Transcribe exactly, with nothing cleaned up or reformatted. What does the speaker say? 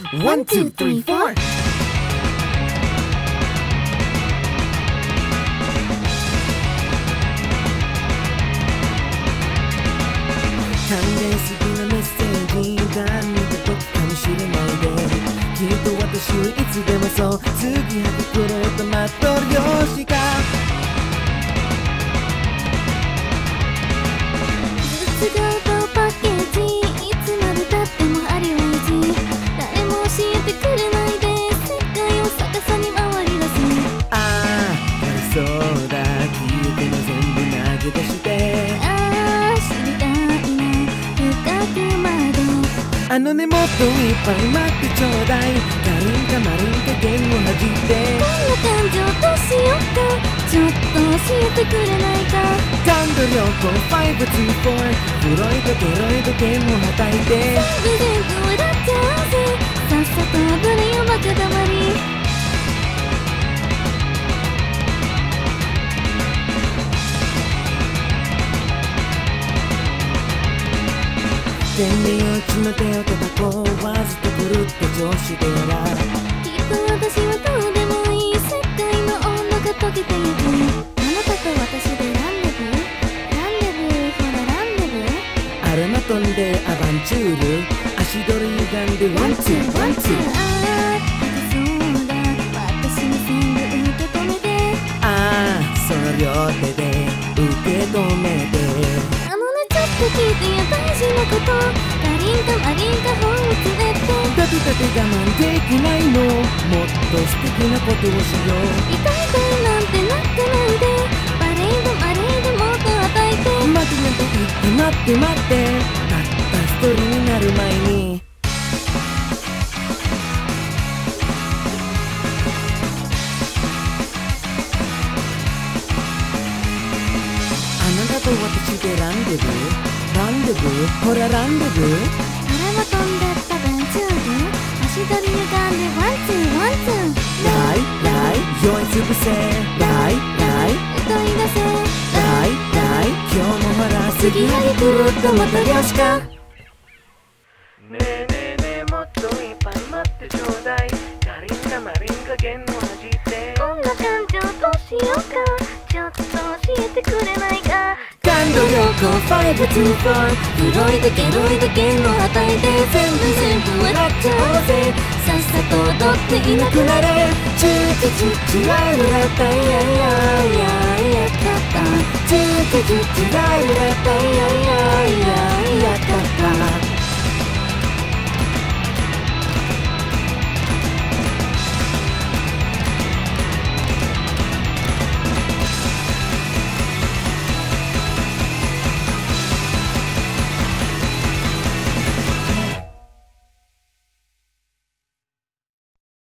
ワンツースリーフォー。関連すぎなメッセージが見た時かもしれないで、きっと私はいつでもそう継ぎはぎくれたマトリョーシカ。 違うパッケージ、いつまでたってもありは意地。誰も教えてくれないで世界を逆さに回り出す。 ああ、やりそうだ。消えても全部投げ出して。 ああ、知りたいな、深くまで。 あのね、もっといっぱい待ってちょうだい。カリンかマリンか弦を弾いて。 こんな感情どうしよっか、ちょっと教えてくれないか。 感度良好ファイブツーフォー。フロイドケロイド弦をはたいて。 全部全部笑っちゃうぜ、さっさと踊れよバカだまり。 天秤落ちの手を叩こう。わずと狂った上司でやら。 きっと私はどうでもいい世界の温度が溶けてゆく。あなたと私でランデブー、ランデブー、ほらランデブー。 アルマ飛んでアバンチュール。足取り歪んでワンツーワンツー。 ああ、そうだ、私に全部受け止めて。 ああ、その両手で受け止めて。 あのね、ちょっと聞いてよ、大事なこと。カリンかマリンか本を連れて。 だってだって我慢できないの。もっと素敵なことをしよう。 痛い痛いなんてなってないで。バレードバレードもっと与えて。 待てなんて言って待って待って。たった一人になる前に。あなたと私でランデブー、ランデブー、ほらランデブー。 腹は飛んでったベンチューブ、足取り歪んでワンツーワンツー。 ライライ酔いつぶせ。ライライ歌い出せ。 ライライ今日もほら過ぎはぎ狂ったまた漁師か。ねえねえねえもっといっぱい待ってちょうだい。カリンかマリンか弦を弾いて。 こんな感情どうしようか、ちょっと教えてくれないか。 感度良好ファイブツーフォー。 フロイドケロイド弦をはたいて。全部全部笑っちゃおうぜ、さっさと踊っていなくなれ。 チューチュチュチュライララタイヤイヤイヤイヤカタ。チューチュチュチュライララタイヤイヤイヤ